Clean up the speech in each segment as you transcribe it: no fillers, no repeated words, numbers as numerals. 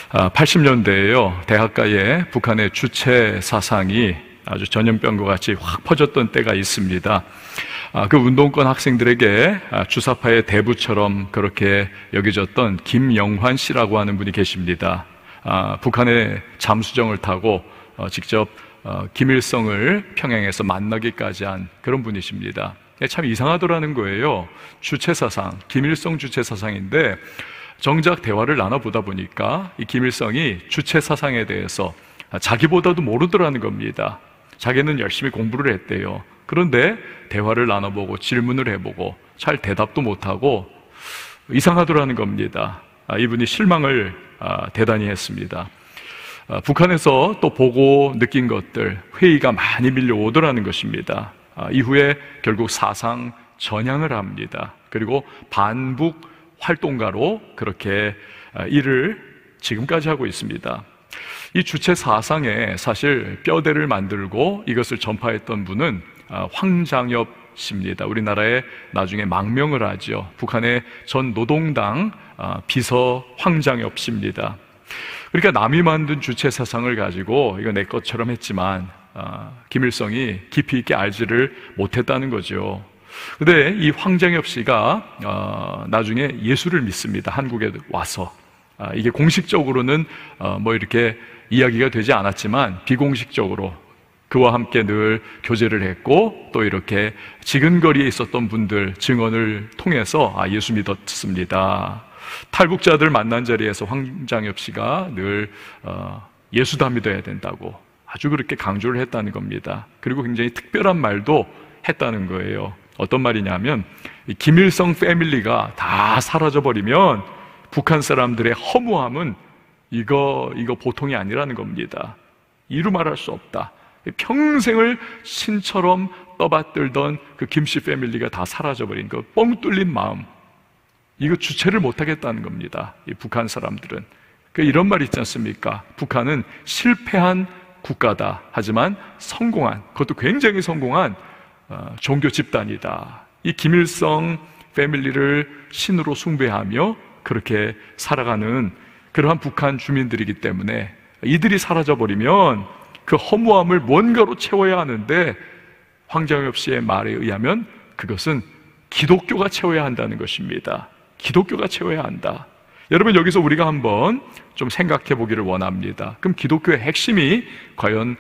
80년대에요. 대학가에 북한의 주체 사상이 아주 전염병과 같이 확 퍼졌던 때가 있습니다. 그 운동권 학생들에게 주사파의 대부처럼 그렇게 여겨졌던 김영환 씨라고 하는 분이 계십니다. 북한의 잠수정을 타고 직접 김일성을 평양에서 만나기까지 한 그런 분이십니다. 참 이상하더라는 거예요. 주체사상, 김일성 주체사상인데 정작 대화를 나눠보다 보니까 이 김일성이 주체사상에 대해서 자기보다도 모르더라는 겁니다. 자기는 열심히 공부를 했대요. 그런데 대화를 나눠보고 질문을 해보고 잘 대답도 못하고 이상하더라는 겁니다. 이분이 실망을 대단히 했습니다. 북한에서 또 보고 느낀 것들, 회의가 많이 밀려오더라는 것입니다. 이후에 결국 사상 전향을 합니다. 그리고 반북 활동가로 그렇게 일을 지금까지 하고 있습니다. 이 주체 사상에 사실 뼈대를 만들고 이것을 전파했던 분은 황장엽 씨입니다. 우리나라에 나중에 망명을 하죠. 북한의 전 노동당 비서 황장엽 씨입니다. 그러니까 남이 만든 주체 사상을 가지고 이거 내 것처럼 했지만 김일성이 깊이 있게 알지를 못했다는 거죠. 근데 이 황장엽 씨가 나중에 예수를 믿습니다. 한국에 와서. 이게 공식적으로는 뭐 이렇게 이야기가 되지 않았지만 비공식적으로 그와 함께 늘 교제를 했고 또 이렇게 지근거리에 있었던 분들 증언을 통해서 예수 믿었습니다. 탈북자들 만난 자리에서 황장엽 씨가 늘 예수다 믿어야 된다고 아주 그렇게 강조를 했다는 겁니다. 그리고 굉장히 특별한 말도 했다는 거예요. 어떤 말이냐면 김일성 패밀리가 다 사라져버리면 북한 사람들의 허무함은 이거 보통이 아니라는 겁니다. 이루 말할 수 없다. 평생을 신처럼 떠받들던 그 김씨 패밀리가 다 사라져버린 그 뻥 뚫린 마음, 이거 주체를 못하겠다는 겁니다. 이 북한 사람들은. 이런 말 있지 않습니까? 북한은 실패한 국가다. 하지만 성공한, 그것도 굉장히 성공한 종교 집단이다. 이 김일성 패밀리를 신으로 숭배하며 그렇게 살아가는 그러한 북한 주민들이기 때문에 이들이 사라져버리면 그 허무함을 뭔가로 채워야 하는데 황장엽 씨의 말에 의하면 그것은 기독교가 채워야 한다는 것입니다. 기독교가 채워야 한다. 여러분, 여기서 우리가 한번 좀 생각해 보기를 원합니다. 그럼 기독교의 핵심이 과연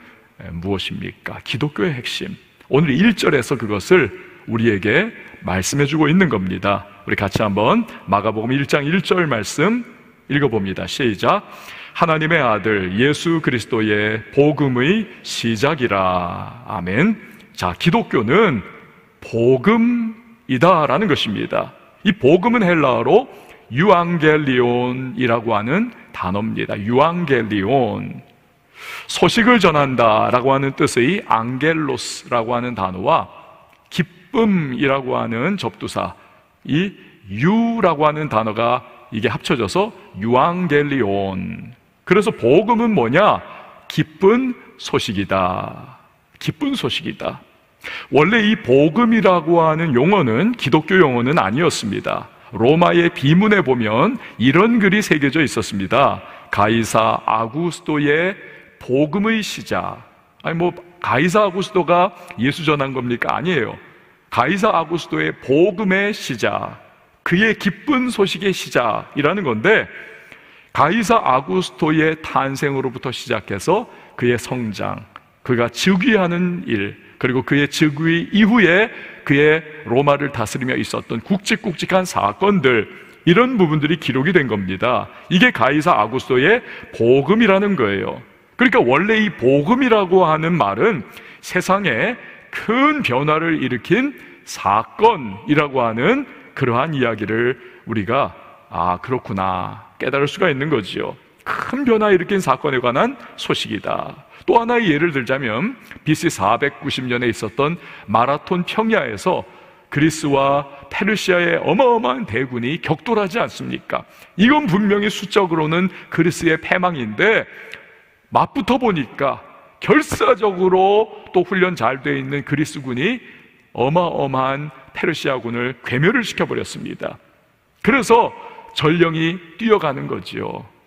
무엇입니까? 기독교의 핵심, 오늘 1절에서 그것을 우리에게 말씀해 주고 있는 겁니다. 우리 같이 한번 마가복음 1장 1절 말씀 읽어봅니다. 시작. 하나님의 아들 예수 그리스도의 복음의 시작이라. 아멘. 자, 기독교는 복음이다라는 것입니다. 이 복음은 헬라어로 유앙겔리온이라고 하는 단어입니다. 유앙겔리온, 소식을 전한다라고 하는 뜻의 앙겔로스라고 하는 단어와 기쁨이라고 하는 접두사, 이 유라고 하는 단어가 이게 합쳐져서 유앙겔리온. 그래서 복음은 뭐냐? 기쁜 소식이다. 기쁜 소식이다. 원래 이 복음이라고 하는 용어는 기독교 용어는 아니었습니다. 로마의 비문에 보면 이런 글이 새겨져 있었습니다. 가이사 아구스토의 복음의 시작. 가이사 아구스토가 예수 전한 겁니까? 아니에요. 가이사 아구스토의 복음의 시작, 그의 기쁜 소식의 시작이라는 건데, 가이사 아구스토의 탄생으로부터 시작해서 그의 성장, 그가 즉위하는 일, 그리고 그의 즉위 이후에 그의 로마를 다스리며 있었던 굵직굵직한 사건들, 이런 부분들이 기록이 된 겁니다. 이게 가이사 아구스토의 복음이라는 거예요. 그러니까 원래 이 복음이라고 하는 말은 세상에 큰 변화를 일으킨 사건이라고 하는 그러한 이야기를 우리가 그렇구나 깨달을 수가 있는 거지요. 큰 변화 일으킨 사건에 관한 소식이다. 또 하나의 예를 들자면 BC 490년에 있었던 마라톤 평야에서 그리스와 페르시아의 어마어마한 대군이 격돌하지 않습니까? 이건 분명히 수적으로는 그리스의 패망인데 맞붙어 보니까 결사적으로 또 훈련 잘 돼 있는 그리스군이 어마어마한 페르시아군을 괴멸을 시켜버렸습니다. 그래서 전령이 뛰어가는 거지요.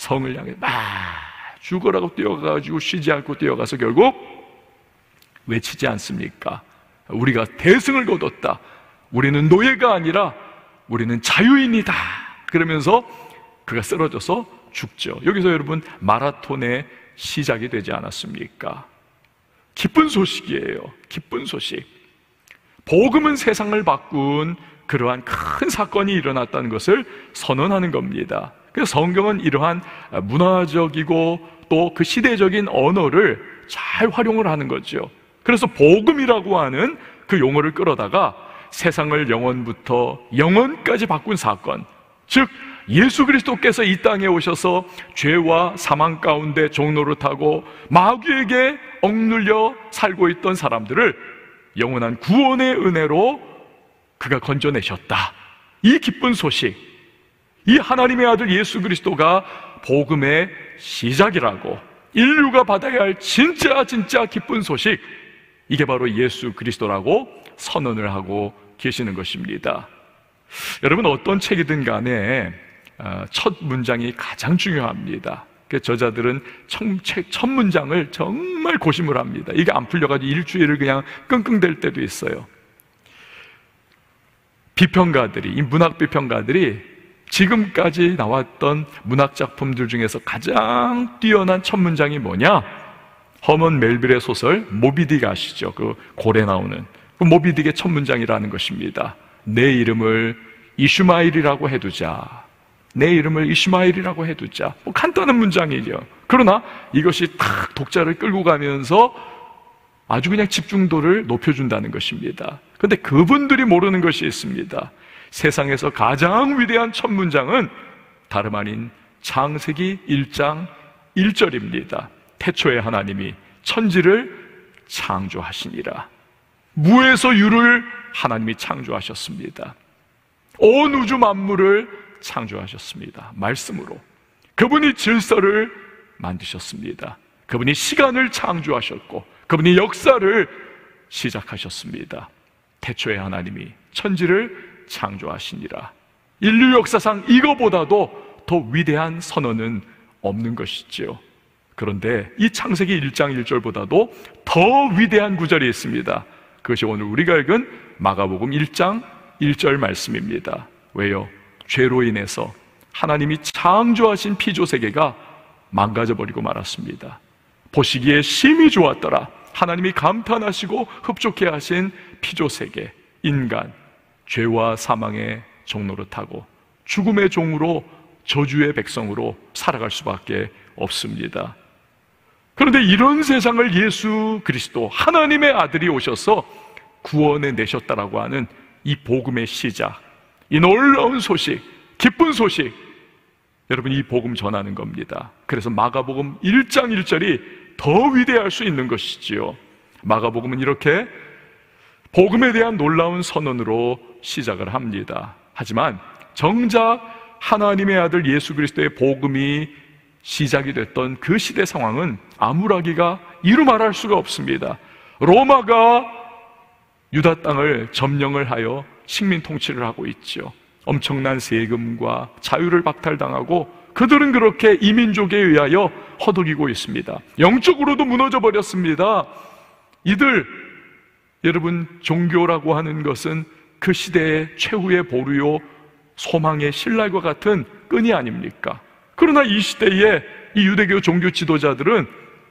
성을 향해 막 죽으라고 뛰어가가지고 쉬지 않고 뛰어가서 결국 외치지 않습니까? 우리가 대승을 거뒀다. 우리는 노예가 아니라 우리는 자유인이다. 그러면서 그가 쓰러져서 죽죠. 여기서 여러분 마라톤의 시작이 되지 않았습니까? 기쁜 소식이에요. 기쁜 소식. 복음은 세상을 바꾼 그러한 큰 사건이 일어났다는 것을 선언하는 겁니다. 그래서 성경은 이러한 문화적이고 또 그 시대적인 언어를 잘 활용을 하는 거죠. 그래서 복음이라고 하는 그 용어를 끌어다가 세상을 영원부터 영원까지 바꾼 사건, 즉 예수 그리스도께서 이 땅에 오셔서 죄와 사망 가운데 종노릇하고 마귀에게 억눌려 살고 있던 사람들을 영원한 구원의 은혜로 그가 건져내셨다. 이 기쁜 소식, 이 하나님의 아들 예수 그리스도가 복음의 시작이라고, 인류가 받아야 할 진짜 기쁜 소식, 이게 바로 예수 그리스도라고 선언을 하고 계시는 것입니다. 여러분, 어떤 책이든 간에 첫 문장이 가장 중요합니다. 저자들은 첫 문장을 정말 고심을 합니다. 이게 안 풀려가지고 일주일을 그냥 끙끙댈 때도 있어요. 비평가들이, 이 문학 비평가들이 지금까지 나왔던 문학 작품들 중에서 가장 뛰어난 첫 문장이 뭐냐? 허먼 멜빌의 소설 모비딕 아시죠? 그 고래 나오는 그 모비딕의 첫 문장이라는 것입니다. 내 이름을 이슈마일이라고 해두자. 내 이름을 이슈마일이라고 해두자. 뭐 간단한 문장이죠. 그러나 이것이 탁 독자를 끌고 가면서 아주 그냥 집중도를 높여준다는 것입니다. 그런데 그분들이 모르는 것이 있습니다. 세상에서 가장 위대한 첫 문장은 다름 아닌 창세기 1장 1절입니다. 태초에 하나님이 천지를 창조하시니라. 무에서 유를 하나님이 창조하셨습니다. 온 우주 만물을 창조하셨습니다. 말씀으로. 그분이 질서를 만드셨습니다. 그분이 시간을 창조하셨고 그분이 역사를 시작하셨습니다. 태초에 하나님이 천지를 창조하시니라. 인류 역사상 이거보다도 더 위대한 선언은 없는 것이지요. 그런데 이 창세기 1장 1절보다도 더 위대한 구절이 있습니다. 그것이 오늘 우리가 읽은 마가복음 1장 1절 말씀입니다. 왜요? 죄로 인해서 하나님이 창조하신 피조세계가 망가져버리고 말았습니다. 보시기에 심히 좋았더라. 하나님이 감탄하시고 흡족해 하신 피조세계, 인간, 죄와 사망의 종노릇하고 죽음의 종으로 저주의 백성으로 살아갈 수밖에 없습니다. 그런데 이런 세상을 예수 그리스도 하나님의 아들이 오셔서 구원해 내셨다라고 하는 이 복음의 시작, 이 놀라운 소식, 기쁜 소식, 여러분 이 복음 전하는 겁니다. 그래서 마가복음 1장 1절이 더 위대할 수 있는 것이지요. 마가복음은 이렇게 복음에 대한 놀라운 선언으로 시작을 합니다. 하지만 정작 하나님의 아들 예수 그리스도의 복음이 시작이 됐던 그 시대 상황은 암울하기가 이루 말할 수가 없습니다. 로마가 유다 땅을 점령을 하여 식민 통치를 하고 있죠. 엄청난 세금과 자유를 박탈당하고 그들은 그렇게 이민족에 의하여 허덕이고 있습니다. 영적으로도 무너져 버렸습니다. 이들, 여러분, 종교라고 하는 것은 그 시대의 최후의 보루요 소망의 신랄과 같은 끈이 아닙니까? 그러나 이 시대에 이 유대교 종교 지도자들은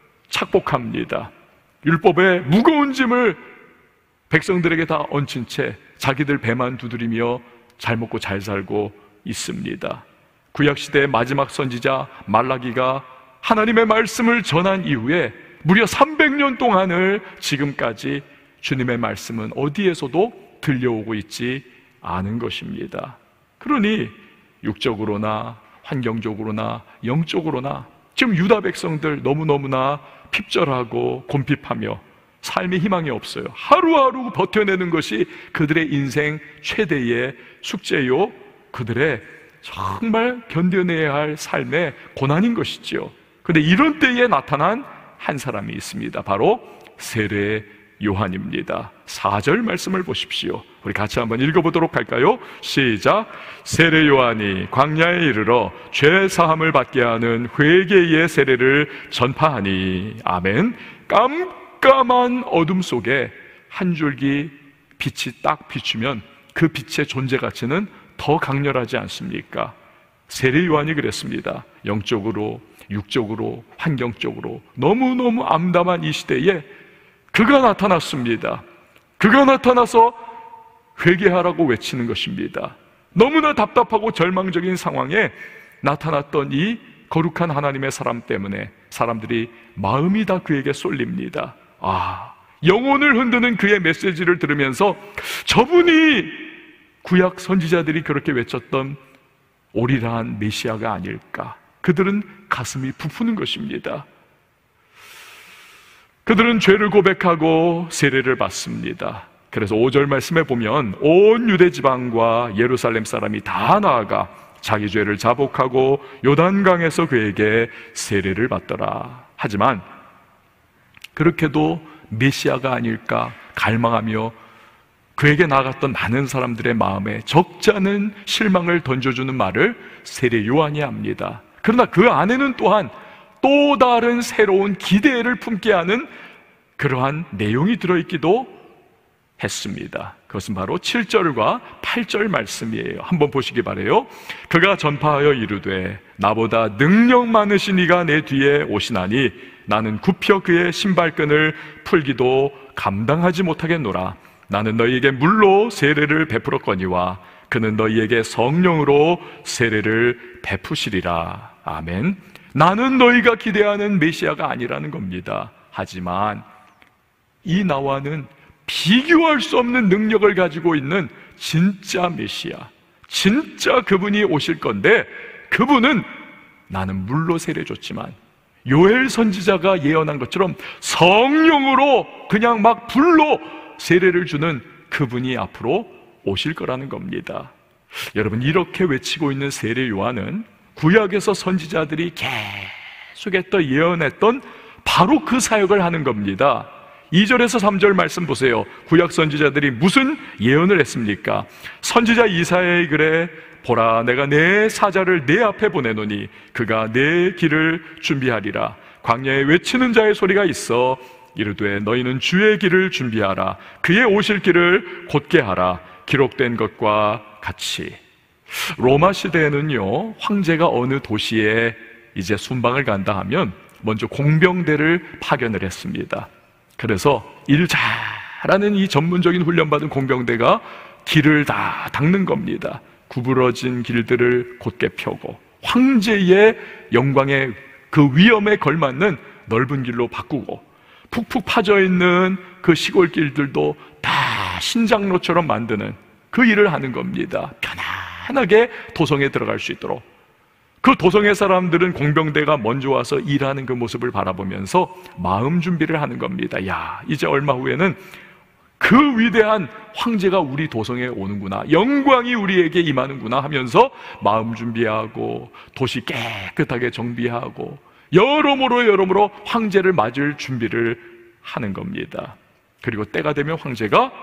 착복합니다. 율법의 무거운 짐을 백성들에게 다 얹힌 채 자기들 배만 두드리며 잘 먹고 잘 살고 있습니다. 구약시대의 마지막 선지자 말라기가 하나님의 말씀을 전한 이후에 무려 300년 동안을 지금까지 주님의 말씀은 어디에서도 들려오고 있지 않은 것입니다. 그러니 육적으로나 환경적으로나 영적으로나 지금 유다 백성들 너무너무나 핍절하고 곤핍하며 삶의 희망이 없어요. 하루하루 버텨내는 것이 그들의 인생 최대의 숙제요, 그들의 정말 견뎌내야 할 삶의 고난인 것이지요. 그런데 이런 때에 나타난 한 사람이 있습니다. 바로 세례 요한입니다. 4절 말씀을 보십시오. 우리 같이 한번 읽어보도록 할까요? 시작. 세례 요한이 광야에 이르러 죄 사함을 받게 하는 회개의 세례를 전파하니. 아멘. 깜깜한 어둠 속에 한 줄기 빛이 딱 비추면 그 빛의 존재 가치는 더 강렬하지 않습니까? 세례 요한이 그랬습니다. 영적으로, 육적으로, 환경적으로 너무너무 암담한 이 시대에 그가 나타났습니다. 그가 나타나서 회개하라고 외치는 것입니다. 너무나 답답하고 절망적인 상황에 나타났던 이 거룩한 하나님의 사람 때문에 사람들이 마음이 다 그에게 쏠립니다. 영혼을 흔드는 그의 메시지를 들으면서 저분이 구약 선지자들이 그렇게 외쳤던 오리라한 메시아가 아닐까. 그들은 가슴이 부푸는 것입니다. 그들은 죄를 고백하고 세례를 받습니다. 그래서 5절 말씀에 보면 온 유대 지방과 예루살렘 사람이 다 나아가 자기 죄를 자복하고 요단강에서 그에게 세례를 받더라. 하지만 그렇게도 메시아가 아닐까 갈망하며 그에게 나아갔던 많은 사람들의 마음에 적지 않은 실망을 던져주는 말을 세례 요한이 합니다. 그러나 그 안에는 또한 또 다른 새로운 기대를 품게 하는 그러한 내용이 들어있기도 했습니다. 그것은 바로 7절과 8절 말씀이에요. 한번 보시기 바라요. 그가 전파하여 이르되 나보다 능력 많으신 이가 내 뒤에 오시나니 나는 굽혀 그의 신발끈을 풀기도 감당하지 못하겠노라. 나는 너희에게 물로 세례를 베풀었거니와 그는 너희에게 성령으로 세례를 베푸시리라. 아멘. 나는 너희가 기대하는 메시아가 아니라는 겁니다. 하지만 이 나와는 비교할 수 없는 능력을 가지고 있는 진짜 메시아, 진짜 그분이 오실 건데, 그분은 나는 물로 세례 줬지만 요엘 선지자가 예언한 것처럼 성령으로 그냥 막 불로 세례를 주는 그분이 앞으로 오실 거라는 겁니다. 여러분, 이렇게 외치고 있는 세례 요한은 구약에서 선지자들이 계속했던 예언했던 바로 그 사역을 하는 겁니다. 2절에서 3절 말씀 보세요. 구약 선지자들이 무슨 예언을 했습니까? 선지자 이사야의 글에 보라, 내가 내 사자를 내 앞에 보내노니 그가 내 길을 준비하리라. 광야에 외치는 자의 소리가 있어 이르되 너희는 주의 길을 준비하라. 그의 오실 길을 곧게 하라. 기록된 것과 같이. 로마 시대에는요, 황제가 어느 도시에 이제 순방을 간다 하면 먼저 공병대를 파견을 했습니다. 그래서 일 잘하는 이 전문적인 훈련받은 공병대가 길을 다 닦는 겁니다. 구부러진 길들을 곧게 펴고 황제의 영광의 그 위엄에 걸맞는 넓은 길로 바꾸고 푹푹 파져있는 그 시골길들도 다 신장로처럼 만드는 그 일을 하는 겁니다. 편안하게 도성에 들어갈 수 있도록. 그 도성의 사람들은 공병대가 먼저 와서 일하는 그 모습을 바라보면서 마음 준비를 하는 겁니다. 야, 이제 얼마 후에는 그 위대한 황제가 우리 도성에 오는구나, 영광이 우리에게 임하는구나 하면서 마음 준비하고 도시 깨끗하게 정비하고 여러모로 황제를 맞을 준비를 하는 겁니다. 그리고 때가 되면 황제가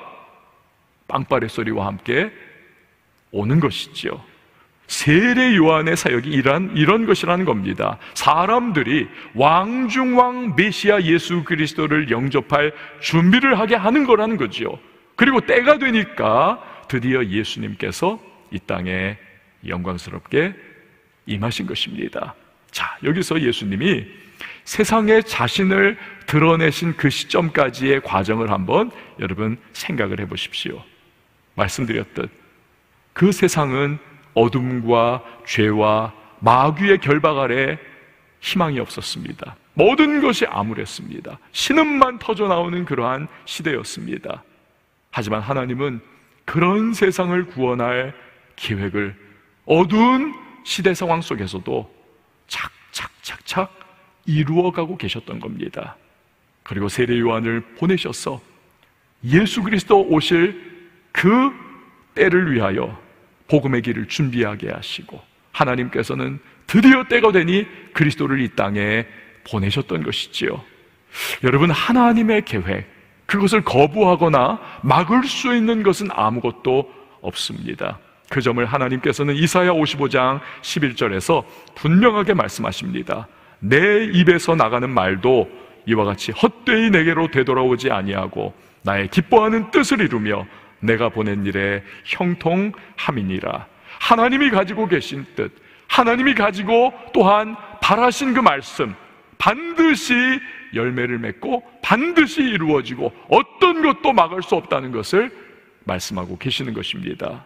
빵빠레 소리와 함께 오는 것이죠. 세례 요한의 사역이 이런 것이라는 겁니다. 사람들이 왕중왕 메시아 예수 그리스도를 영접할 준비를 하게 하는 거라는 거죠. 그리고 때가 되니까 드디어 예수님께서 이 땅에 영광스럽게 임하신 것입니다. 자, 여기서 예수님이 세상에 자신을 드러내신 그 시점까지의 과정을 한번 여러분 생각을 해보십시오. 말씀드렸듯 그 세상은 어둠과 죄와 마귀의 결박 아래 희망이 없었습니다. 모든 것이 암울했습니다. 신음만 터져나오는 그러한 시대였습니다. 하지만 하나님은 그런 세상을 구원할 계획을 어두운 시대 상황 속에서도 착착착착 이루어가고 계셨던 겁니다. 그리고 세례 요한을 보내셔서 예수 그리스도 오실 그 때를 위하여 복음의 길을 준비하게 하시고 하나님께서는 드디어 때가 되니 그리스도를 이 땅에 보내셨던 것이지요. 여러분, 하나님의 계획, 그것을 거부하거나 막을 수 있는 것은 아무것도 없습니다. 그 점을 하나님께서는 이사야 55장 11절에서 분명하게 말씀하십니다. 내 입에서 나가는 말도 이와 같이 헛되이 내게로 되돌아오지 아니하고 나의 기뻐하는 뜻을 이루며 내가 보낸 일에 형통함이니라. 하나님이 가지고 계신 뜻, 하나님이 가지고 또한 바라신 그 말씀, 반드시 열매를 맺고 반드시 이루어지고 어떤 것도 막을 수 없다는 것을 말씀하고 계시는 것입니다.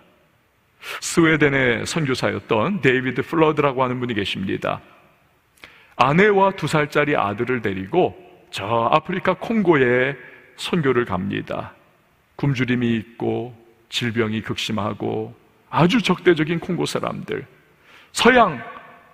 스웨덴의 선교사였던 데이비드 플러드라고 하는 분이 계십니다. 아내와 2살짜리 아들을 데리고 저 아프리카 콩고에 선교를 갑니다. 굶주림이 있고 질병이 극심하고 아주 적대적인 콩고 사람들, 서양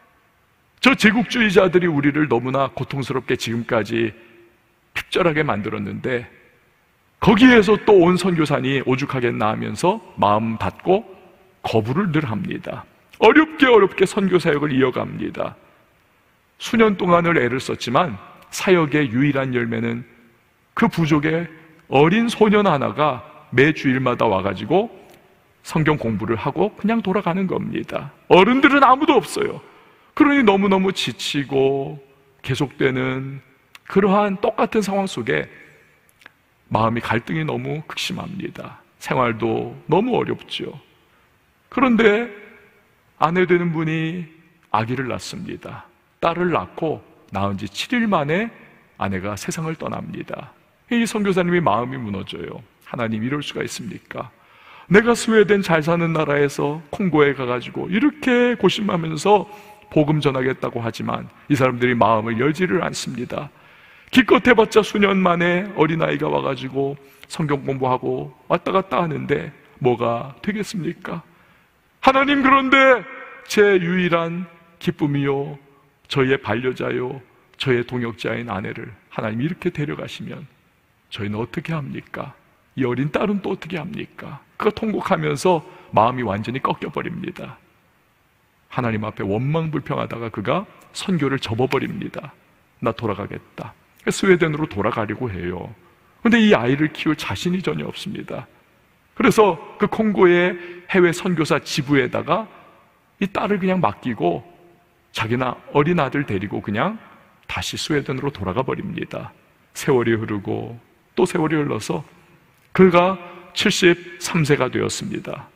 저 제국주의자들이 우리를 너무나 고통스럽게 지금까지 핍절하게 만들었는데 거기에서 또 온 선교사니 오죽하겠나 하면서 마음 닫고 거부를 늘 합니다. 어렵게 선교사역을 이어갑니다. 수년 동안을 애를 썼지만 사역의 유일한 열매는 그 부족의 어린 소년 하나가 매 주일마다 와가지고 성경 공부를 하고 그냥 돌아가는 겁니다. 어른들은 아무도 없어요. 그러니 너무너무 지치고 계속되는 그러한 똑같은 상황 속에 마음이 갈등이 너무 극심합니다. 생활도 너무 어렵죠. 그런데 아내 되는 분이 아기를 낳습니다. 딸을 낳고 낳은 지 7일 만에 아내가 세상을 떠납니다. 이 선교사님이 마음이 무너져요. 하나님, 이럴 수가 있습니까? 내가 스웨덴 잘 사는 나라에서 콩고에 가가지고 이렇게 고심하면서 복음 전하겠다고 하지만 이 사람들이 마음을 열지를 않습니다. 기껏 해봤자 수년 만에 어린아이가 와가지고 성경 공부하고 왔다 갔다 하는데 뭐가 되겠습니까? 하나님, 그런데 제 유일한 기쁨이요, 저의 반려자요, 저의 동역자인 아내를 하나님 이렇게 데려가시면 저희는 어떻게 합니까? 이 어린 딸은 또 어떻게 합니까? 그가 통곡하면서 마음이 완전히 꺾여버립니다. 하나님 앞에 원망불평하다가 그가 선교를 접어버립니다. 나 돌아가겠다. 스웨덴으로 돌아가려고 해요. 그런데 이 아이를 키울 자신이 전혀 없습니다. 그래서 그 콩고의 해외 선교사 지부에다가 이 딸을 그냥 맡기고 자기나 어린 아들 데리고 그냥 다시 스웨덴으로 돌아가 버립니다. 세월이 흐르고 또 세월이 흘러서 그가 73세가 되었습니다.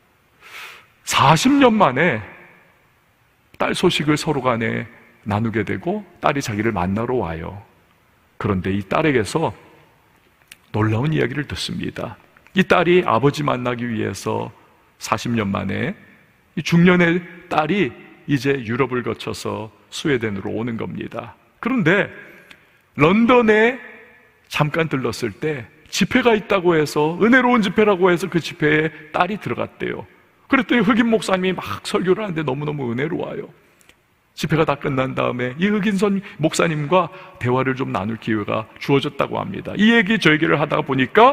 40년 만에 딸 소식을 서로 간에 나누게 되고 딸이 자기를 만나러 와요. 그런데 이 딸에게서 놀라운 이야기를 듣습니다. 이 딸이 아버지 만나기 위해서 40년 만에 이 중년의 딸이 이제 유럽을 거쳐서 스웨덴으로 오는 겁니다. 그런데 런던에 잠깐 들렀을 때 집회가 있다고 해서, 은혜로운 집회라고 해서 그 집회에 딸이 들어갔대요. 그랬더니 흑인 목사님이 막 설교를 하는데 너무너무 은혜로워요. 집회가 다 끝난 다음에 이 흑인 목사님과 대화를 좀 나눌 기회가 주어졌다고 합니다. 이 얘기 저 얘기를 하다가 보니까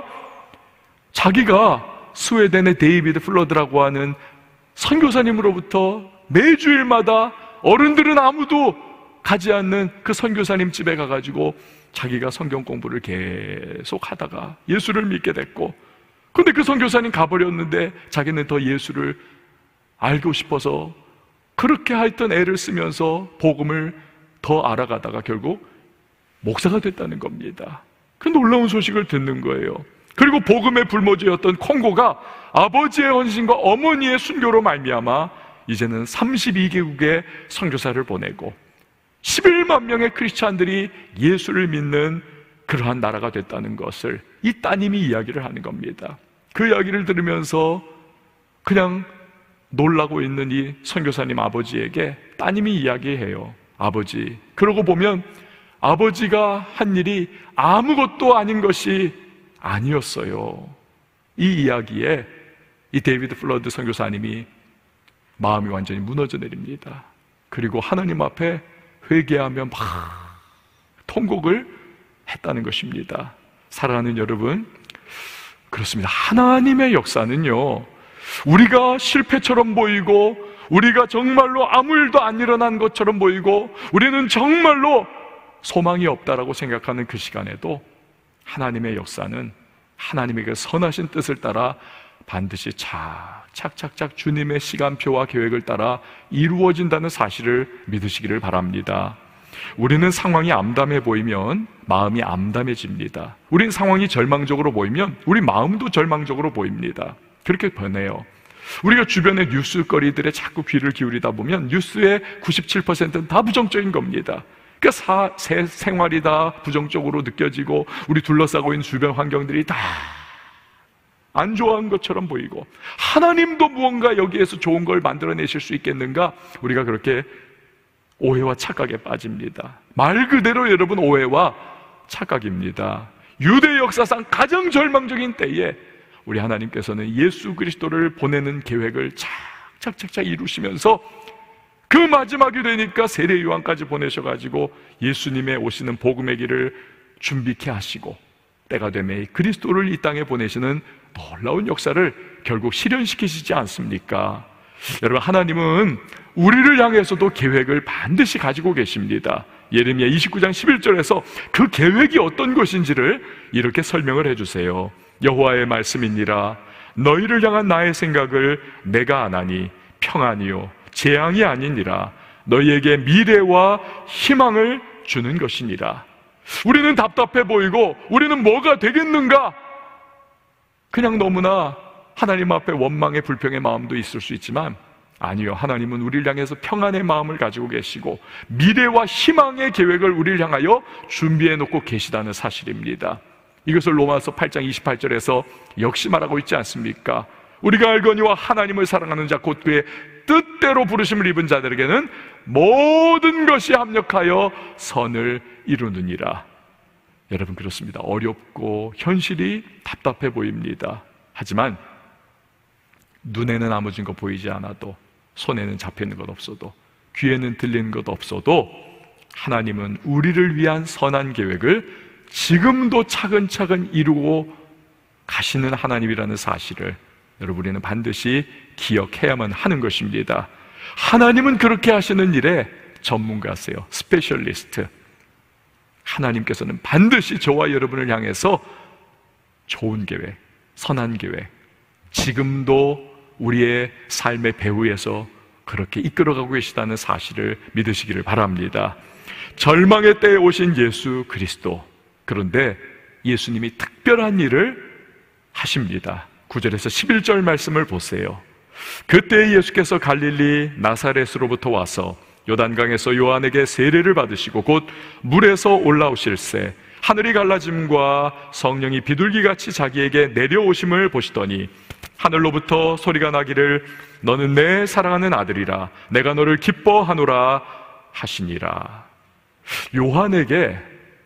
자기가 스웨덴의 데이비드 플러드라고 하는 선교사님으로부터 매주일마다 어른들은 아무도 가지 않는 그 선교사님 집에 가가지고 자기가 성경 공부를 계속 하다가 예수를 믿게 됐고, 근데 그 선교사님 가버렸는데 자기는 더 예수를 알고 싶어서 그렇게 하여튼 애를 쓰면서 복음을 더 알아가다가 결국 목사가 됐다는 겁니다. 그 놀라운 소식을 듣는 거예요. 그리고 복음의 불모지였던 콩고가 아버지의 헌신과 어머니의 순교로 말미암아 이제는 32개국의 선교사를 보내고 11만 명의 크리스찬들이 예수를 믿는 그러한 나라가 됐다는 것을 이 따님이 이야기를 하는 겁니다. 그 이야기를 들으면서 그냥 놀라고 있는 이 선교사님 아버지에게 따님이 이야기해요. 아버지, 그러고 보면 아버지가 한 일이 아무것도 아닌 것이 아니었어요. 이 이야기에 이 데이비드 플러드 선교사님이 마음이 완전히 무너져 내립니다. 그리고 하나님 앞에 회개하며 막 통곡을 했다는 것입니다. 사랑하는 여러분, 그렇습니다. 하나님의 역사는요, 우리가 실패처럼 보이고 우리가 정말로 아무 일도 안 일어난 것처럼 보이고 우리는 정말로 소망이 없다라고 생각하는 그 시간에도 하나님의 역사는 하나님의 그 선하신 뜻을 따라 반드시 착착착 주님의 시간표와 계획을 따라 이루어진다는 사실을 믿으시기를 바랍니다. 우리는 상황이 암담해 보이면 마음이 암담해집니다. 우린 상황이 절망적으로 보이면 우리 마음도 절망적으로 보입니다. 그렇게 변해요. 우리가 주변의 뉴스거리들에 자꾸 귀를 기울이다 보면 뉴스의 97%는 다 부정적인 겁니다. 그러니까 생활이 다 부정적으로 느껴지고 우리 둘러싸고 있는 주변 환경들이 다 안 좋아한 것처럼 보이고, 하나님도 무언가 여기에서 좋은 걸 만들어내실 수 있겠는가? 우리가 그렇게 오해와 착각에 빠집니다. 말 그대로 여러분, 오해와 착각입니다. 유대 역사상 가장 절망적인 때에 우리 하나님께서는 예수 그리스도를 보내는 계획을 착착착 이루시면서 그 마지막이 되니까 세례 요한까지 보내셔가지고 예수님의 오시는 복음의 길을 준비케 하시고, 때가 되매 그리스도를 이 땅에 보내시는 놀라운 역사를 결국 실현시키시지 않습니까? 여러분, 하나님은 우리를 향해서도 계획을 반드시 가지고 계십니다. 예레미야 29장 11절에서 그 계획이 어떤 것인지를 이렇게 설명을 해주세요. 여호와의 말씀이니라. 너희를 향한 나의 생각을 내가 아나니 평안이요 재앙이 아니니라. 너희에게 미래와 희망을 주는 것이니라. 우리는 답답해 보이고 우리는 뭐가 되겠는가? 그냥 너무나 하나님 앞에 원망의 불평의 마음도 있을 수 있지만, 아니요, 하나님은 우리를 향해서 평안의 마음을 가지고 계시고 미래와 희망의 계획을 우리를 향하여 준비해 놓고 계시다는 사실입니다. 이것을 로마서 8장 28절에서 역시 말하고 있지 않습니까? 우리가 알거니와 하나님을 사랑하는 자 곧 그의 뜻대로 부르심을 입은 자들에게는 모든 것이 합력하여 선을 이루느니라. 여러분, 그렇습니다. 어렵고 현실이 답답해 보입니다. 하지만 눈에는 아무 증거 보이지 않아도, 손에는 잡혀있는 것 없어도, 귀에는 들리는 것 없어도 하나님은 우리를 위한 선한 계획을 지금도 차근차근 이루고 가시는 하나님이라는 사실을 여러분, 우리는 반드시 기억해야만 하는 것입니다. 하나님은 그렇게 하시는 일에 전문가세요. 스페셜리스트. 하나님께서는 반드시 저와 여러분을 향해서 좋은 계획, 선한 계획, 지금도 우리의 삶의 배후에서 그렇게 이끌어가고 계시다는 사실을 믿으시기를 바랍니다. 절망의 때에 오신 예수 그리스도, 그런데 예수님이 특별한 일을 하십니다. 9절에서 11절 말씀을 보세요. 그때 예수께서 갈릴리 나사렛으로부터 와서 요단강에서 요한에게 세례를 받으시고 곧 물에서 올라오실새 하늘이 갈라짐과 성령이 비둘기같이 자기에게 내려오심을 보시더니 하늘로부터 소리가 나기를 너는 내 사랑하는 아들이라 내가 너를 기뻐하노라 하시니라. 요한에게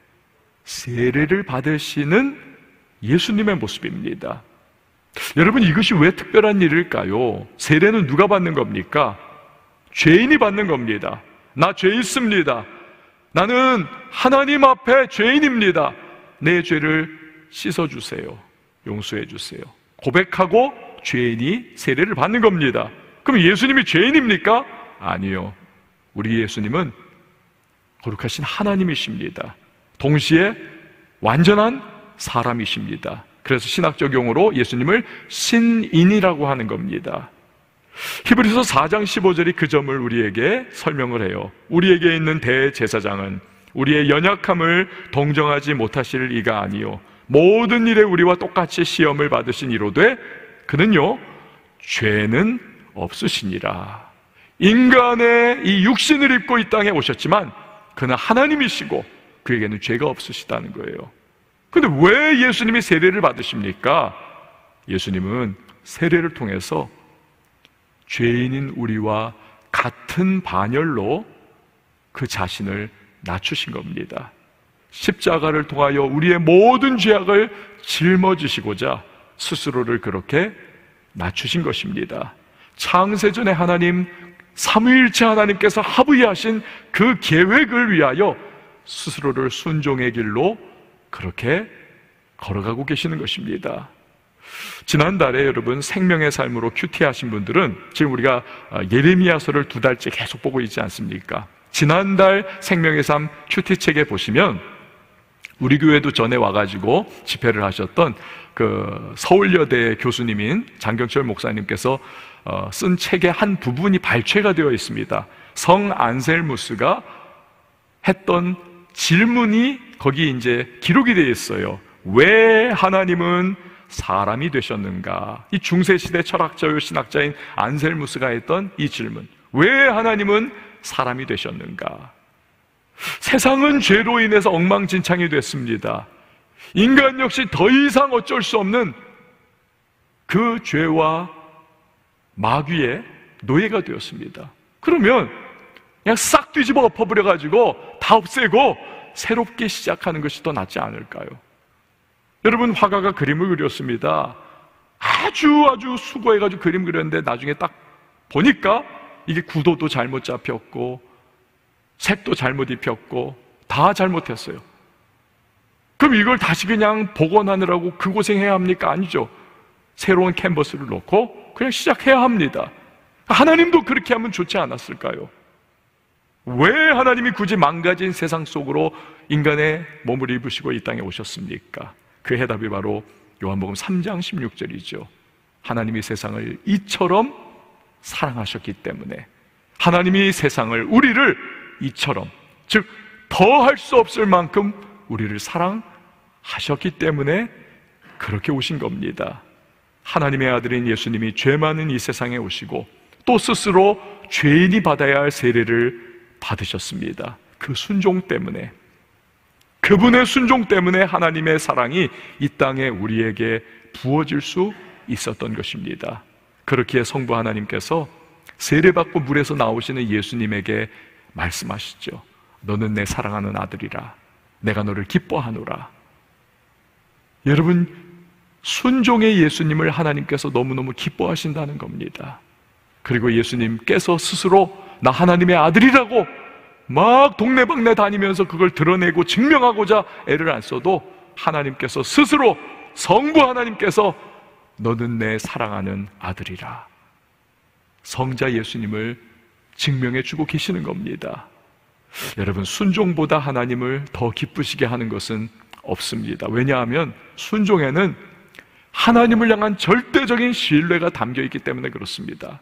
세례를 받으시는 예수님의 모습입니다. 여러분, 이것이 왜 특별한 일일까요? 세례는 누가 받는 겁니까? 죄인이 받는 겁니다. 나 죄 있습니다. 나는 하나님 앞에 죄인입니다. 내 죄를 씻어주세요. 용서해주세요. 고백하고 죄인이 세례를 받는 겁니다. 그럼 예수님이 죄인입니까? 아니요. 우리 예수님은 거룩하신 하나님이십니다. 동시에 완전한 사람이십니다. 그래서 신학적 용어로 예수님을 신인이라고 하는 겁니다. 히브리서 4장 15절이 그 점을 우리에게 설명을 해요. 우리에게 있는 대제사장은 우리의 연약함을 동정하지 못하실 이가 아니요 모든 일에 우리와 똑같이 시험을 받으신 이로되 그는요 죄는 없으시니라. 인간의 이 육신을 입고 이 땅에 오셨지만 그는 하나님이시고 그에게는 죄가 없으시다는 거예요. 근데 왜 예수님이 세례를 받으십니까? 예수님은 세례를 통해서 죄인인 우리와 같은 반열로 그 자신을 낮추신 겁니다. 십자가를 통하여 우리의 모든 죄악을 짊어지시고자 스스로를 그렇게 낮추신 것입니다. 창세전에 하나님, 삼위일체 하나님께서 합의하신 그 계획을 위하여 스스로를 순종의 길로 그렇게 걸어가고 계시는 것입니다. 지난달에 여러분 생명의 삶으로 큐티 하신 분들은 지금 우리가 예레미야서를 2달째 계속 보고 있지 않습니까? 지난달 생명의 삶 큐티 책에 보시면 우리 교회도 전에 와가지고 집회를 하셨던 그 서울여대 교수님인 장경철 목사님께서 쓴 책의 한 부분이 발췌가 되어 있습니다. 성 안셀무스가 했던 질문이 거기 이제 기록이 되어 있어요. 왜 하나님은 사람이 되셨는가? 이 중세시대 철학자요 신학자인 안셀무스가 했던 이 질문, 왜 하나님은 사람이 되셨는가? 세상은 죄로 인해서 엉망진창이 됐습니다. 인간 역시 더 이상 어쩔 수 없는 그 죄와 마귀의 노예가 되었습니다. 그러면 그냥 싹 뒤집어 엎어버려가지고 다 없애고 새롭게 시작하는 것이 더 낫지 않을까요? 여러분, 화가가 그림을 그렸습니다. 아주 수고해가지고 그림 그렸는데 나중에 딱 보니까 이게 구도도 잘못 잡혔고 색도 잘못 입혔고 다 잘못했어요. 그럼 이걸 다시 그냥 복원하느라고 그 고생해야 합니까? 아니죠. 새로운 캔버스를 놓고 그냥 시작해야 합니다. 하나님도 그렇게 하면 좋지 않았을까요? 왜 하나님이 굳이 망가진 세상 속으로 인간의 몸을 입으시고 이 땅에 오셨습니까? 그 해답이 바로 요한복음 3장 16절이죠. 하나님이 세상을 이처럼 사랑하셨기 때문에, 하나님이 세상을, 우리를 이처럼, 즉 더 할 수 없을 만큼 우리를 사랑하셨기 때문에 그렇게 오신 겁니다. 하나님의 아들인 예수님이 죄 많은 이 세상에 오시고 또 스스로 죄인이 받아야 할 세례를 받으셨습니다. 그 순종 때문에, 그분의 순종 때문에 하나님의 사랑이 이 땅에 우리에게 부어질 수 있었던 것입니다. 그렇기에 성부 하나님께서 세례받고 물에서 나오시는 예수님에게 말씀하시죠. 너는 내 사랑하는 아들이라, 내가 너를 기뻐하노라. 여러분, 순종의 예수님을 하나님께서 너무너무 기뻐하신다는 겁니다. 그리고 예수님께서 스스로 나 하나님의 아들이라고 막 동네방네 다니면서 그걸 드러내고 증명하고자 애를 안 써도 하나님께서 스스로, 성부 하나님께서 너는 내 사랑하는 아들이라, 성자 예수님을 증명해 주고 계시는 겁니다. 여러분, 순종보다 하나님을 더 기쁘시게 하는 것은 없습니다. 왜냐하면 순종에는 하나님을 향한 절대적인 신뢰가 담겨 있기 때문에 그렇습니다.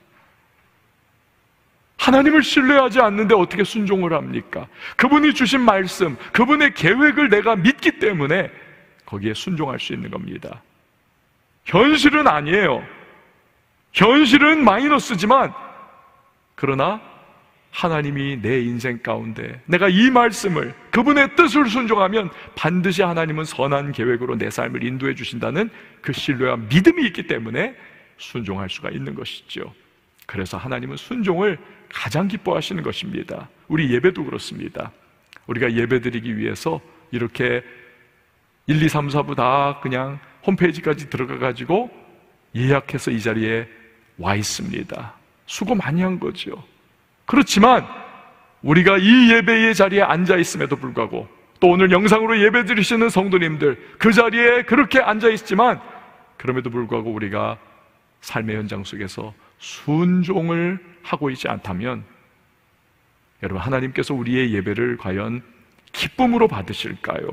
하나님을 신뢰하지 않는데 어떻게 순종을 합니까? 그분이 주신 말씀, 그분의 계획을 내가 믿기 때문에 거기에 순종할 수 있는 겁니다. 현실은 아니에요. 현실은 마이너스지만, 그러나 하나님이 내 인생 가운데 내가 이 말씀을, 그분의 뜻을 순종하면 반드시 하나님은 선한 계획으로 내 삶을 인도해 주신다는 그 신뢰와 믿음이 있기 때문에 순종할 수가 있는 것이죠. 그래서 하나님은 순종을 가장 기뻐하시는 것입니다. 우리 예배도 그렇습니다. 우리가 예배드리기 위해서 이렇게 1, 2, 3, 4부 다 그냥 홈페이지까지 들어가가지고 예약해서 이 자리에 와 있습니다. 수고 많이 한 거죠. 그렇지만 우리가 이 예배의 자리에 앉아 있음에도 불구하고, 또 오늘 영상으로 예배 드리시는 성도님들 그 자리에 그렇게 앉아 있지만, 그럼에도 불구하고 우리가 삶의 현장 속에서 순종을 하고 있지 않다면, 여러분, 하나님께서 우리의 예배를 과연 기쁨으로 받으실까요?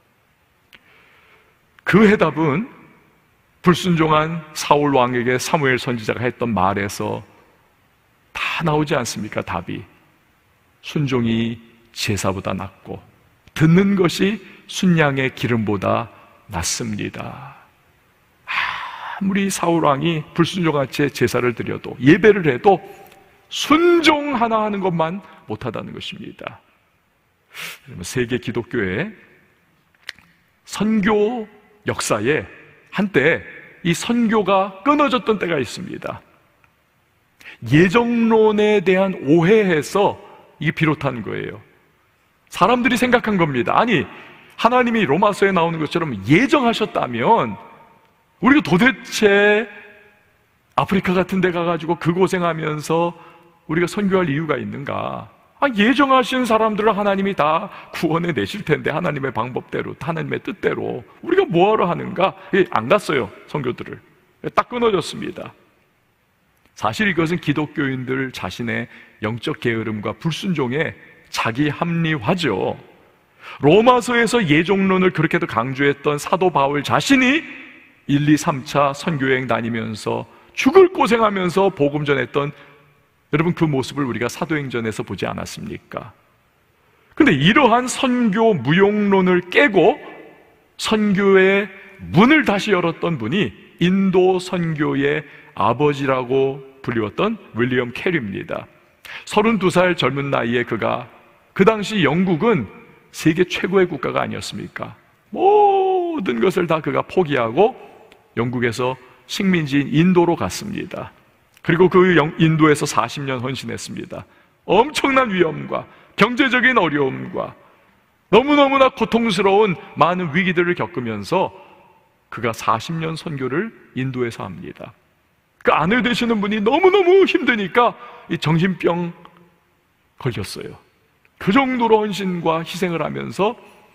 그 해답은 불순종한 사울 왕에게 사무엘 선지자가 했던 말에서 다 나오지 않습니까? 답이 순종이 제사보다 낫고 듣는 것이 순양의 기름보다 낫습니다. 아무리 사울 왕이 불순종한 채 제사를 드려도, 예배를 해도 순종 하나 하는 것만 못하다는 것입니다. 세계 기독교의 선교 역사에 한때 이 선교가 끊어졌던 때가 있습니다. 예정론에 대한 오해에서 이게 비롯한 거예요. 사람들이 생각한 겁니다. 아니, 하나님이 로마서에 나오는 것처럼 예정하셨다면 우리가 도대체 아프리카 같은 데 가가지고 그 고생하면서 우리가 선교할 이유가 있는가? 예정하신 사람들을 하나님이 다 구원해 내실 텐데, 하나님의 방법대로, 하나님의 뜻대로 우리가 뭐하러 하는가? 안 갔어요, 선교들을. 딱 끊어졌습니다. 사실 이것은 기독교인들 자신의 영적 게으름과 불순종의 자기 합리화죠. 로마서에서 예종론을 그렇게도 강조했던 사도 바울 자신이 1, 2, 3차 선교여행 다니면서 죽을 고생하면서 복음 전했던, 여러분 그 모습을 우리가 사도행전에서 보지 않았습니까? 근데 이러한 선교 무용론을 깨고 선교의 문을 다시 열었던 분이 인도 선교의 아버지라고 불리웠던 윌리엄 캐리입니다. 32살 젊은 나이에 그가, 그 당시 영국은 세계 최고의 국가가 아니었습니까? 모든 것을 다 그가 포기하고 영국에서 식민지인 인도로 갔습니다. 그리고 그 인도에서 40년 헌신했습니다. 엄청난 위험과 경제적인 어려움과 너무너무나 고통스러운 많은 위기들을 겪으면서 그가 40년 선교를 인도에서 합니다. 그 아내 되시는 분이 너무너무 힘드니까 이 정신병 걸렸어요. 그 정도로 헌신과 희생을 하면서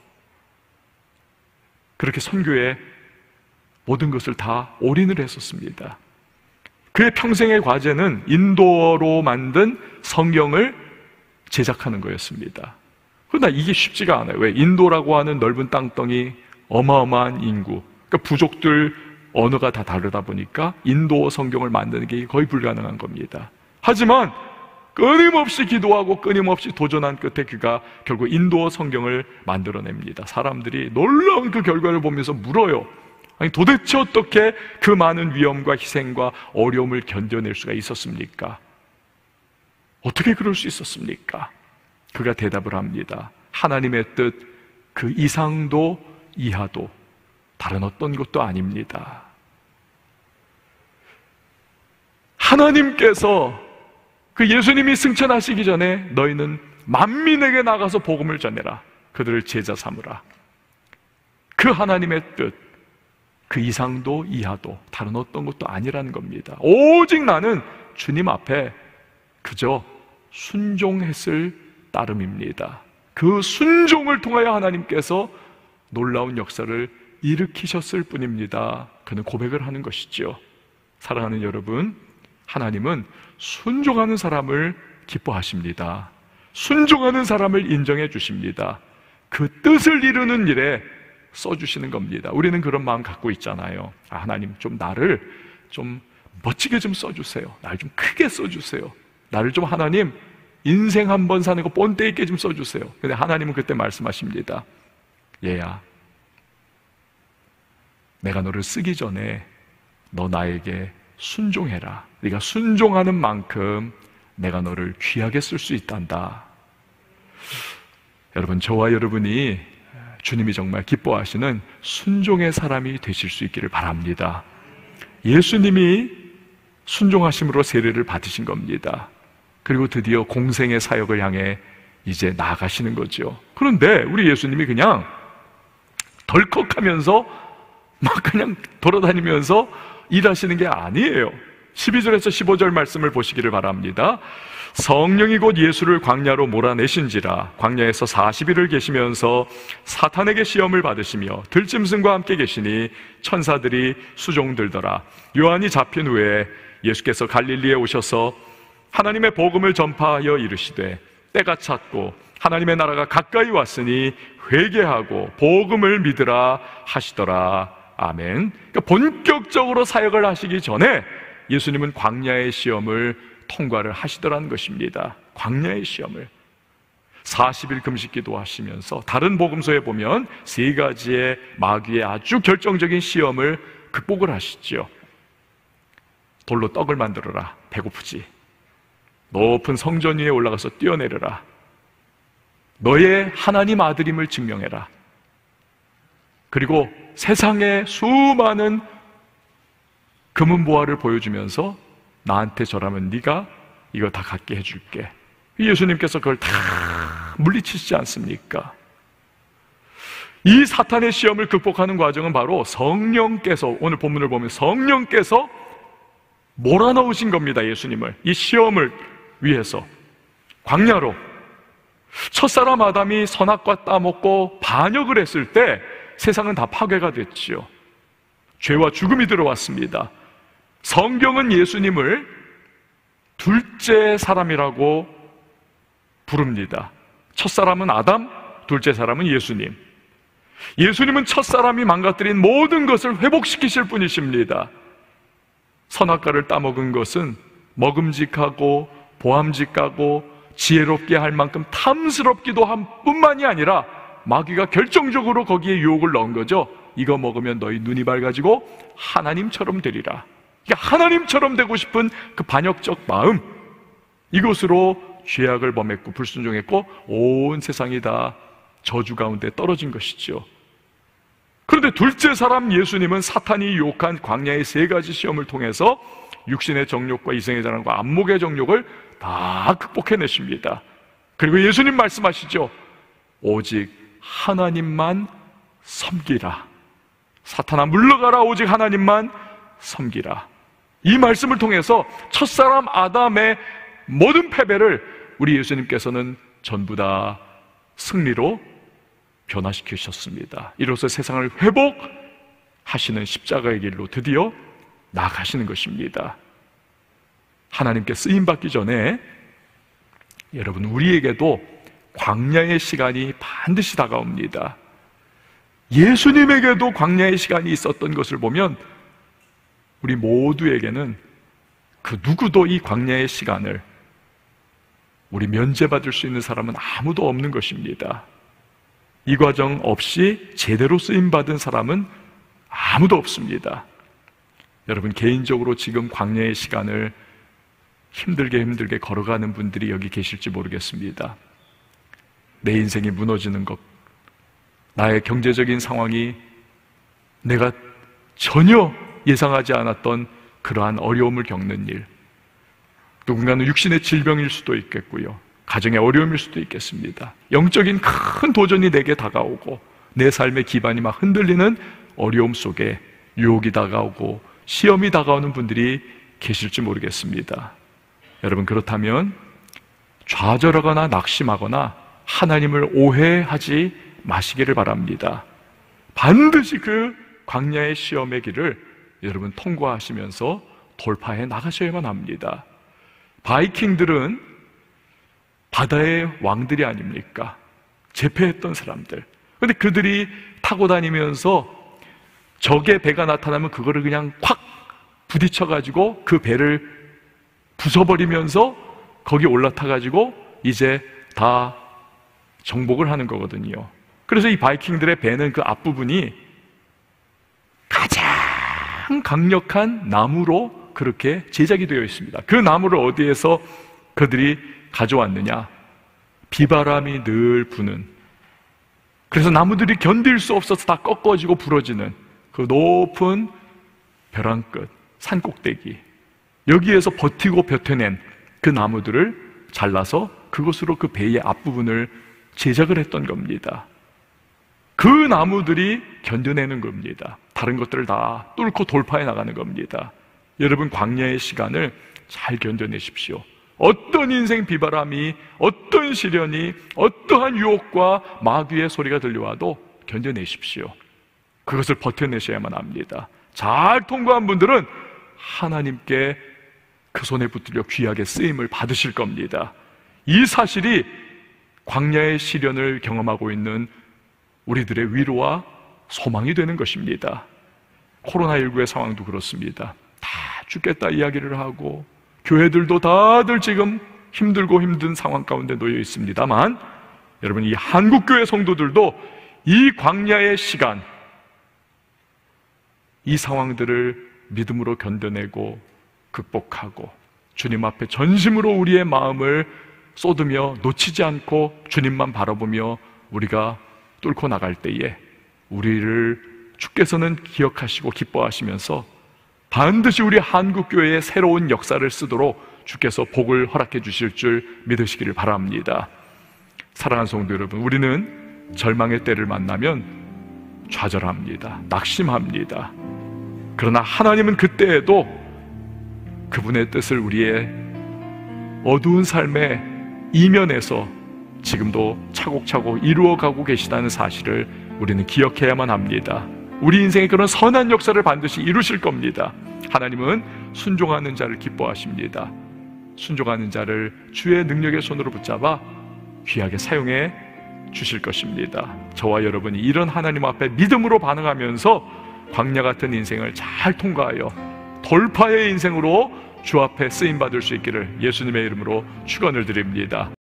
그렇게 선교에 모든 것을 다 올인을 했었습니다. 그의 평생의 과제는 인도어로 만든 성경을 제작하는 거였습니다. 그러나 이게 쉽지가 않아요. 왜? 인도라고 하는 넓은 땅덩이, 어마어마한 인구, 그러니까 부족들 언어가 다 다르다 보니까 인도어 성경을 만드는 게 거의 불가능한 겁니다. 하지만 끊임없이 기도하고 끊임없이 도전한 끝에 그가 결국 인도어 성경을 만들어냅니다. 사람들이 놀라운 그 결과를 보면서 물어요. 아니 도대체 어떻게 그 많은 위험과 희생과 어려움을 견뎌낼 수가 있었습니까? 어떻게 그럴 수 있었습니까? 그가 대답을 합니다. 하나님의 뜻, 그 이상도 이하도 다른 어떤 것도 아닙니다. 하나님께서 그 예수님이 승천하시기 전에 너희는 만민에게 나가서 복음을 전해라. 그들을 제자 삼으라. 그 하나님의 뜻, 그 이상도 이하도 다른 어떤 것도 아니라는 겁니다. 오직 나는 주님 앞에 그저 순종했을 따름입니다. 그 순종을 통하여 하나님께서 놀라운 역사를 일으키셨을 뿐입니다. 그는 고백을 하는 것이죠. 사랑하는 여러분, 하나님은 순종하는 사람을 기뻐하십니다. 순종하는 사람을 인정해 주십니다. 그 뜻을 이루는 일에 써주시는 겁니다. 우리는 그런 마음 갖고 있잖아요. 아, 하나님 좀 나를 좀 멋지게 좀 써주세요. 나를 좀 크게 써주세요. 나를 좀 하나님 인생 한 번 사는 거 본때 있게 좀 써주세요. 근데 하나님은 그때 말씀하십니다. 얘야, 내가 너를 쓰기 전에 너 나에게 순종해라. 네가 순종하는 만큼 내가 너를 귀하게 쓸 수 있단다. 여러분, 저와 여러분이 주님이 정말 기뻐하시는 순종의 사람이 되실 수 있기를 바랍니다. 예수님이 순종하심으로 세례를 받으신 겁니다. 그리고 드디어 공생의 사역을 향해 이제 나아가시는 거죠. 그런데 우리 예수님이 그냥 덜컥하면서 막 그냥 돌아다니면서 일하시는 게 아니에요. 12절에서 15절 말씀을 보시기를 바랍니다. 성령이 곧 예수를 광야로 몰아내신지라. 광야에서 40일을 계시면서 사탄에게 시험을 받으시며 들짐승과 함께 계시니 천사들이 수종들더라. 요한이 잡힌 후에 예수께서 갈릴리에 오셔서 하나님의 복음을 전파하여 이르시되 때가 찼고 하나님의 나라가 가까이 왔으니 회개하고 복음을 믿으라 하시더라. 아멘. 그러니까 본격적으로 사역을 하시기 전에 예수님은 광야의 시험을 통과를 하시더라는 것입니다. 광야의 시험을 40일 금식 기도하시면서 다른 복음서에 보면 3가지의 마귀의 아주 결정적인 시험을 극복을 하시죠. 돌로 떡을 만들어라. 배고프지. 높은 성전 위에 올라가서 뛰어내려라. 너의 하나님 아들임을 증명해라. 그리고 세상의 수많은 금은보화를 보여주면서 나한테 절하면 네가 이거 다 갖게 해줄게. 예수님께서 그걸 다 물리치시지 않습니까? 이 사탄의 시험을 극복하는 과정은 바로 성령께서, 오늘 본문을 보면 성령께서 몰아넣으신 겁니다. 예수님을 이 시험을 위해서 광야로. 첫사람 아담이 선악과 따먹고 반역을 했을 때 세상은 다 파괴가 됐지요. 죄와 죽음이 들어왔습니다. 성경은 예수님을 둘째 사람이라고 부릅니다. 첫사람은 아담, 둘째 사람은 예수님. 예수님은 첫사람이 망가뜨린 모든 것을 회복시키실 분이십니다. 선악과를 따먹은 것은 먹음직하고 보암직하고 지혜롭게 할 만큼 탐스럽기도 한 뿐만이 아니라 마귀가 결정적으로 거기에 유혹을 넣은 거죠. 이거 먹으면 너희 눈이 밝아지고 하나님처럼 되리라. 그러니까 하나님처럼 되고 싶은 그 반역적 마음, 이것으로 죄악을 범했고 불순종했고 온 세상이 다 저주 가운데 떨어진 것이죠. 그런데 둘째 사람 예수님은 사탄이 유혹한 광야의 세 가지 시험을 통해서 육신의 정욕과 이생의 자랑과 안목의 정욕을 다 극복해내십니다. 그리고 예수님 말씀하시죠. 오직 하나님만 섬기라. 사탄아 물러가라. 오직 하나님만 섬기라. 이 말씀을 통해서 첫사람 아담의 모든 패배를 우리 예수님께서는 전부 다 승리로 변화시키셨습니다. 이로써 세상을 회복하시는 십자가의 길로 드디어 나아가시는 것입니다. 하나님께 쓰임받기 전에 여러분, 우리에게도 광야의 시간이 반드시 다가옵니다. 예수님에게도 광야의 시간이 있었던 것을 보면 우리 모두에게는 그 누구도 이 광야의 시간을 우리 면제받을 수 있는 사람은 아무도 없는 것입니다. 이 과정 없이 제대로 쓰임받은 사람은 아무도 없습니다. 여러분, 개인적으로 지금 광야의 시간을 힘들게 걸어가는 분들이 여기 계실지 모르겠습니다. 내 인생이 무너지는 것, 나의 경제적인 상황이 내가 전혀 예상하지 않았던 그러한 어려움을 겪는 일, 누군가는 육신의 질병일 수도 있겠고요, 가정의 어려움일 수도 있겠습니다. 영적인 큰 도전이 내게 다가오고 내 삶의 기반이 막 흔들리는 어려움 속에 유혹이 다가오고 시험이 다가오는 분들이 계실지 모르겠습니다. 여러분, 그렇다면 좌절하거나 낙심하거나 하나님을 오해하지 마시기를 바랍니다. 반드시 그 광야의 시험의 길을 여러분 통과하시면서 돌파해 나가셔야만 합니다. 바이킹들은 바다의 왕들이 아닙니까? 제패했던 사람들. 그런데 그들이 타고 다니면서 적의 배가 나타나면 그거를 그냥 콱 부딪혀가지고 그 배를 부숴버리면서 거기 올라타가지고 이제 다 정복을 하는 거거든요. 그래서 이 바이킹들의 배는 그 앞부분이 가장 강력한 나무로 그렇게 제작이 되어 있습니다. 그 나무를 어디에서 그들이 가져왔느냐? 비바람이 늘 부는, 그래서 나무들이 견딜 수 없어서 다 꺾어지고 부러지는 그 높은 벼랑 끝, 산 꼭대기, 여기에서 버티고 버텨낸 그 나무들을 잘라서 그것으로 그 배의 앞부분을 제작을 했던 겁니다. 그 나무들이 견뎌내는 겁니다. 다른 것들을 다 뚫고 돌파해 나가는 겁니다. 여러분, 광야의 시간을 잘 견뎌내십시오. 어떤 인생 비바람이, 어떤 시련이, 어떠한 유혹과 마귀의 소리가 들려와도 견뎌내십시오. 그것을 버텨내셔야만 합니다. 잘 통과한 분들은 하나님께 그 손에 붙들려 귀하게 쓰임을 받으실 겁니다. 이 사실이 광야의 시련을 경험하고 있는 우리들의 위로와 소망이 되는 것입니다. 코로나19의 상황도 그렇습니다. 다 죽겠다 이야기를 하고 교회들도 다들 지금 힘들고 힘든 상황 가운데 놓여 있습니다만, 여러분, 이 한국교회 성도들도 이 광야의 시간, 이 상황들을 믿음으로 견뎌내고 극복하고 주님 앞에 전심으로 우리의 마음을 쏟으며 놓치지 않고 주님만 바라보며 우리가 뚫고 나갈 때에 우리를 주께서는 기억하시고 기뻐하시면서 반드시 우리 한국교회의 새로운 역사를 쓰도록 주께서 복을 허락해 주실 줄 믿으시기를 바랍니다. 사랑하는 성도 여러분, 우리는 절망의 때를 만나면 좌절합니다. 낙심합니다. 그러나 하나님은 그때에도 그분의 뜻을 우리의 어두운 삶의 이면에서 지금도 차곡차곡 이루어가고 계시다는 사실을 우리는 기억해야만 합니다. 우리 인생에 그런 선한 역사를 반드시 이루실 겁니다. 하나님은 순종하는 자를 기뻐하십니다. 순종하는 자를 주의 능력의 손으로 붙잡아 귀하게 사용해 주실 것입니다. 저와 여러분이 이런 하나님 앞에 믿음으로 반응하면서 광야 같은 인생을 잘 통과하여 돌파의 인생으로 주 앞에 쓰임받을 수 있기를 예수님의 이름으로 축원을 드립니다.